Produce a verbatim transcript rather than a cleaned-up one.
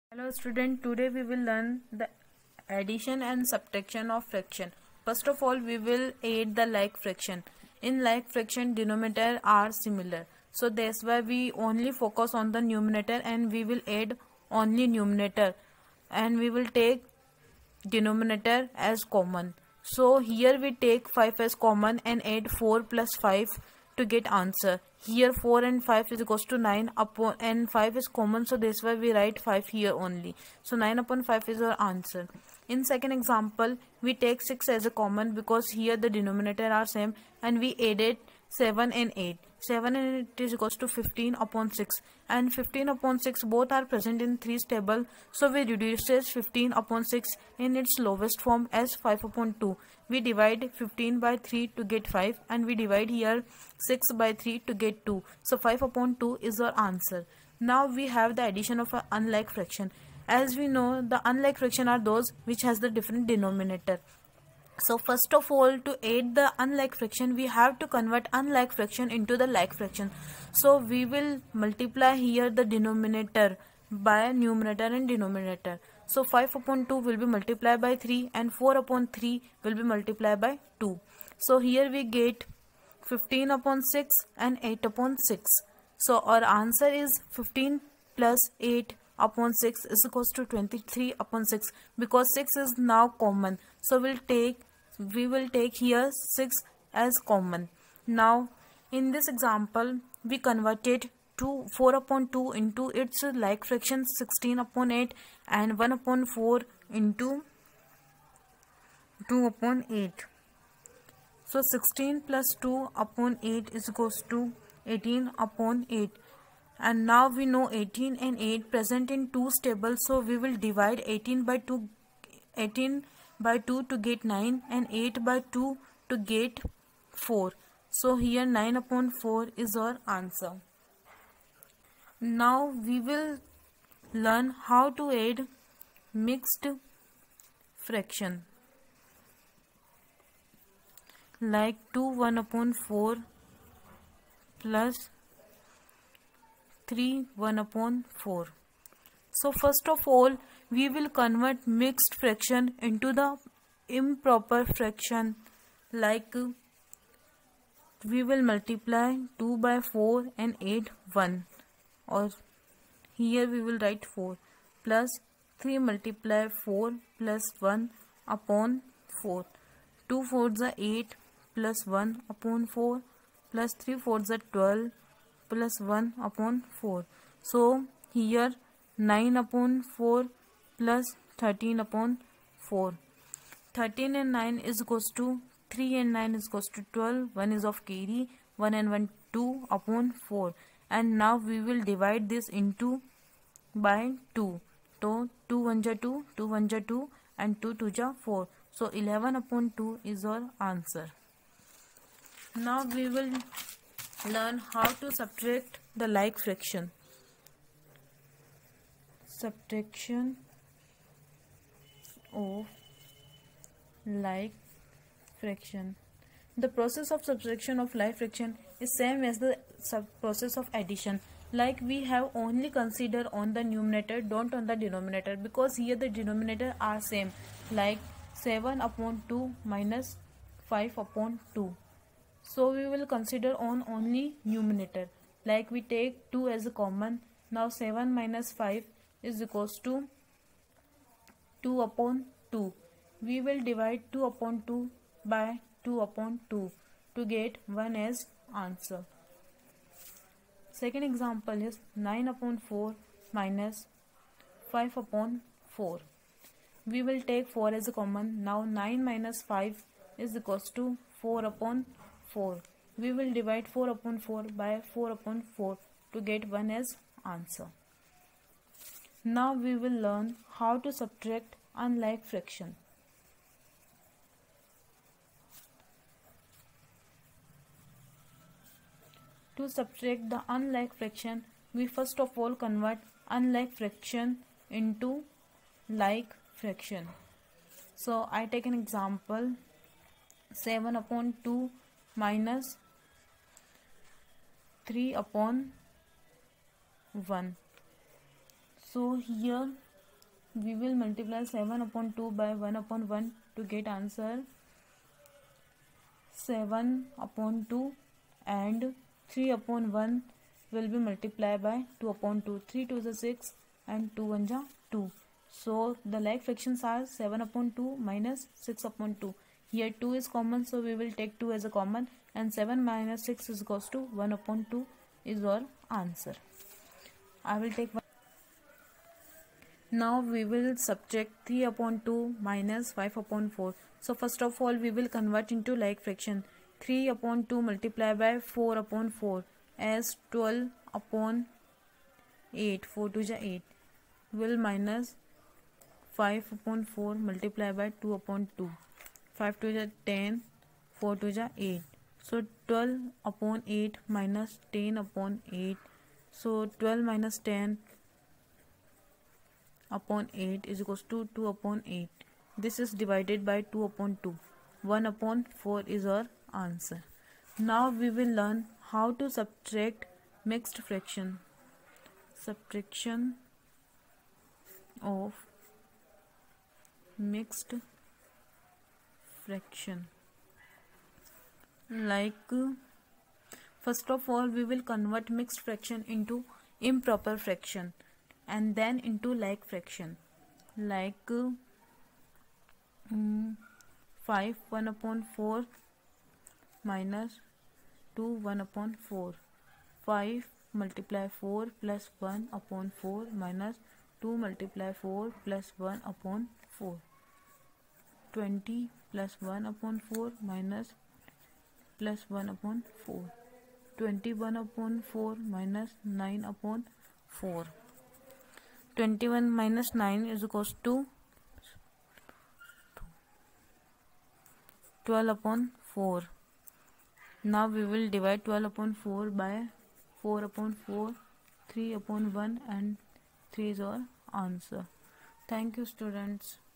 Hello student, today we will learn the addition and subtraction of fraction. First of all, we will add the like fraction. In like fraction, denominator are similar. So that's why we only focus on the numerator and we will add only numerator. And we will take denominator as common. So here we take five as common and add four plus five to get answer. Here four and five is equals to nine upon and five is common, so that's why we write five here only. So nine upon five is our answer. In second example, we take six as a common because here the denominator are same and we added seven and eight. seven and eight is equals to fifteen upon six and fifteen upon six both are present in threes table, so we reduces fifteen upon six in its lowest form as five upon two. We divide fifteen by three to get five and we divide here six by three to get two. So five upon two is our answer. Now we have the addition of an unlike fraction. As we know, the unlike fraction are those which has the different denominator. So first of all, to add the unlike fraction, we have to convert unlike fraction into the like fraction. So we will multiply here the denominator by numerator and denominator. So five upon two will be multiplied by three and four upon three will be multiplied by two. So here we get fifteen upon six and eight upon six. So our answer is fifteen plus eight upon six is equals to twenty-three upon six because six is now common. So we'll take we will take here six as common. Now in this example we converted to four upon two into its like fraction sixteen upon eight and one upon four into two upon eight. So sixteen plus two upon eight is equals to eighteen upon eight. And now we know eighteen and eight present in twos table, so we will divide eighteen by two eighteen by two to get nine and eight by two to get four. So here nine upon four is our answer. Now we will learn how to add mixed fraction like two one upon four plus three one upon four. So first of all, we will convert mixed fraction into the improper fraction, like we will multiply two by four and eight one, or here we will write four plus three multiply four plus one upon four. two fours are eight plus one upon four plus three fours are twelve plus one upon four. So here nine upon four plus thirteen upon four. thirteen and nine is equals to three and nine is equals to twelve. one is of carry, one and one two upon four. And now we will divide this into by two. So two one ja two, two one ja two and two two ja four. So eleven upon two is our answer. Now we will learn how to subtract the like fraction. Subtraction of like fraction. The process of subtraction of like fraction is same as the sub process of addition. Like we have only consider on the numerator, don't on the denominator, because here the denominator are same, like seven upon two minus five upon two. So we will consider on only numerator, like we take two as a common. Now seven minus five is equals to two upon two. We will divide two upon two by two upon two to get one as answer. Second example is nine upon four minus five upon four. We will take four as a common. Now nine minus five is equals to four upon four. We will divide four upon four by four upon four to get one as answer. Now we will learn how to subtract unlike fraction. To subtract the unlike fraction, we first of all convert unlike fraction into like fraction. So I take an example, seven upon two minus three upon one. So here we will multiply seven upon two by one upon one to get answer seven upon two, and three upon one will be multiplied by two upon two. three two is six and two one is two. So the like fractions are seven upon two minus six upon two. Here two is common, so we will take two as a common, and seven minus six is equals to one upon two is our answer. I will take one. Now we will subtract three upon two minus five upon four. So first of all we will convert into like fraction. three upon two multiplied by four upon four as twelve upon eight. four two is eight. Will minus five upon four multiplied by two upon two. five two is ten. four two is eight. So twelve upon eight minus ten upon eight. So twelve minus ten upon eight is equals to two upon eight. This is divided by two upon two. one upon four is our answer. Now we will learn how to subtract mixed fraction. Subtraction of mixed fraction. Like, first of all we will convert mixed fraction into improper fraction and then into like fraction. Like um, five one upon four minus two one upon four. five multiply four plus one upon four minus two multiply four plus one upon four. twenty plus one upon four minus plus one upon four. twenty-one upon four minus nine upon four. twenty-one minus nine is equals to twelve upon four. Now we will divide twelve upon four by four upon four, three upon one, and three is our answer. Thank you, students.